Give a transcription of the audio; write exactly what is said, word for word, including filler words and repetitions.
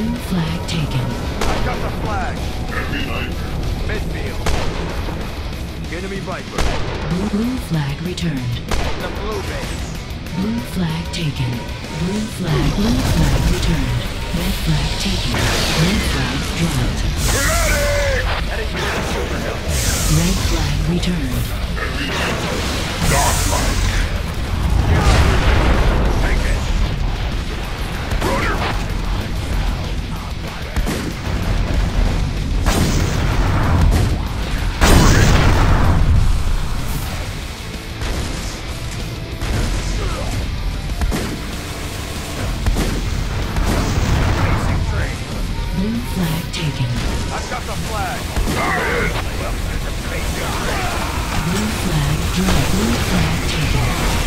Blue flag taken. I got the flag. Heavy knife. Midfield. Enemy Viper. Blue, blue flag returned. The blue base. Blue flag taken. Blue flag, blue flag returned. Red flag taken. Red flag dropped. Heading to the super hill. Red flag returned. Heavy knife. Dark light. Take it. Runner. Basic train. Blue flag taken. I've got the flag. Blue flag dropped. Blue flag taken.